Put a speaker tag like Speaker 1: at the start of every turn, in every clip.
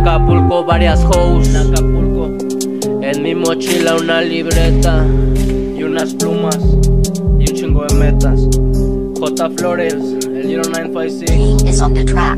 Speaker 1: Acapulco, varias hoes. En Acapulco, en mi mochila una libreta y unas plumas y un chingo de metas. J. Flores, el 0956
Speaker 2: is on the track.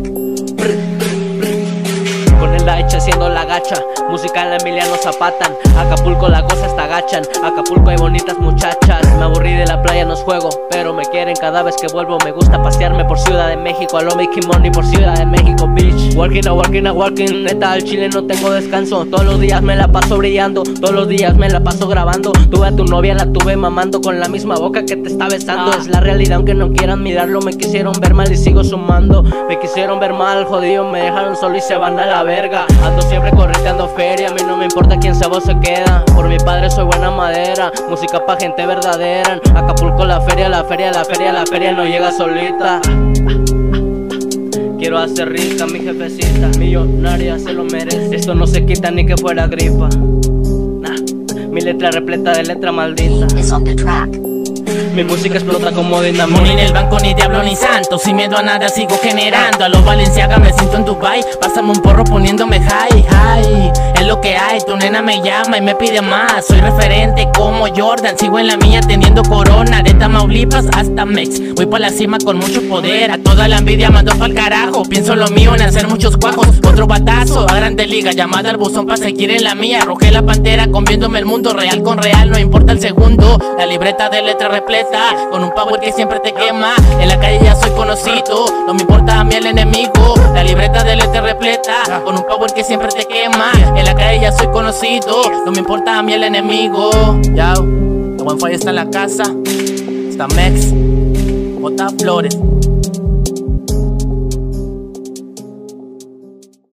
Speaker 1: Con el H haciendo la gacha, música en la Emiliano Zapatan. Acapulco la cosa está gachan, Acapulco hay bonitas muchachas. Me aburrí de la playa, no es juego, pero me quieren cada vez que vuelvo. Me gusta pasearme por Ciudad de México, a lo Mickey Money por Ciudad de México, bitch. Working a working a working, neta al chile no tengo descanso. Todos los días me la paso brillando, todos los días me la paso grabando. Tuve a tu novia, la tuve mamando con la misma boca que te está besando. Es la realidad aunque no quieran mirarlo, me quisieron ver mal y sigo sumando. Me quisieron ver mal, jodido, me dejaron solo y se van a la verga. Ando siempre correteando feria, a mí no me importa quién se se queda. Por mi padre soy buena madera, música pa' gente verdadera. En Acapulco la feria, la feria, la feria, la feria no llega solita. Quiero hacer rica mi jefecita, millonaria se lo merece. Esto no se quita ni que fuera gripa. Nah, mi letra repleta de letra maldita.
Speaker 2: Is on the track.
Speaker 1: Mi música explota como dinamita.
Speaker 3: Ni en el banco, ni diablo, ni santo. Sin miedo a nada sigo generando. A los Balenciaga me siento en Dubai. Pásame un porro poniéndome high, high. Es lo que hay, tu nena me llama y me pide más. Soy referente como Jordan, sigo en la mía teniendo corona. De Tamaulipas hasta Mex, voy pa' la cima con mucho poder. A toda la envidia mando pa'l carajo. Pienso lo mío en hacer muchos cuajos. Otro batazo a grande liga, llamada al buzón pa' seguir en la mía. Arrojé la pantera conviéndome el mundo real con real. No importa el segundo, la libreta de letra repleta con un power que siempre te quema. En la calle ya soy conocido, no me importa a mí el enemigo. La libreta de letra repleta con un power que siempre te quema. En la calle ya soy conocido, no me importa a mí el enemigo. Ya, el Wi-Fi está en la casa. Está Mex, J. Flores.